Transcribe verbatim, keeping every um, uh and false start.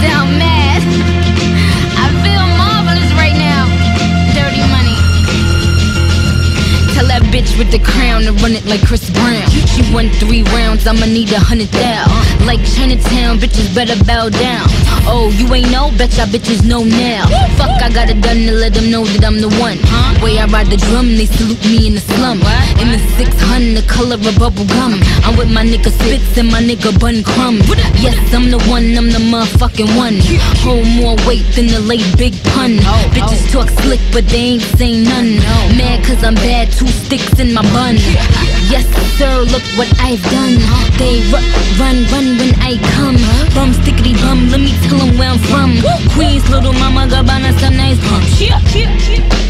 sound mad. I feel marvelous right now. Dirty money. Tell that bitch with the crown to run it like Chris Brown. She won three rounds, I'ma need a hundred thou. Like Chinatown, bitches better bow down. Oh, you ain't know? Bet y'all bitches know now. Fuck, I got it done to let them know that I'm the one. Way I ride the drum, they salute me in the slum. In the six hundred, the color of bubble gum. I'm with my nigga Spitz and my nigga Bun Crumb. Yes, I'm the one, I'm the motherfucking one. Hold more weight than the late Big Pun. Bitches talk slick, but they ain't say none. Mad cause I'm bad, two sticks in my bun. Yes, sir, look what I've done. They ru run, run when I come. Bum, stickity bum, let me tell them where I'm from. Queens, little mama, Gabbana, some nice pumps.